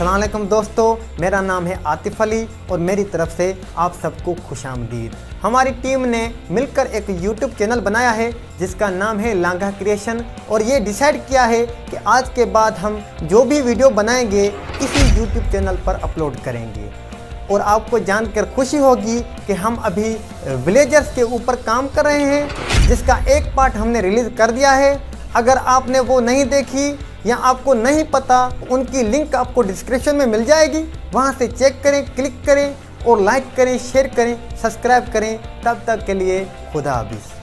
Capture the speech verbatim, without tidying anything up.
अस्सलाम वालेकुम दोस्तों, मेरा नाम है आतिफ अली और मेरी तरफ से आप सबको खुशामदीद। हमारी टीम ने मिलकर एक यूट्यूब चैनल बनाया है जिसका नाम है लांघा क्रिएशन और ये डिसाइड किया है कि आज के बाद हम जो भी वीडियो बनाएंगे इसी यूट्यूब चैनल पर अपलोड करेंगे। और आपको जानकर खुशी होगी कि हम अभी विलेजर्स के ऊपर काम कर रहे हैं जिसका एक पार्ट हमने रिलीज़ कर दिया है। अगर आपने वो नहीं देखी या आपको नहीं पता, उनकी लिंक आपको डिस्क्रिप्शन में मिल जाएगी, वहां से चेक करें, क्लिक करें और लाइक करें, शेयर करें, सब्सक्राइब करें। तब तक के लिए खुदा हाफिज़।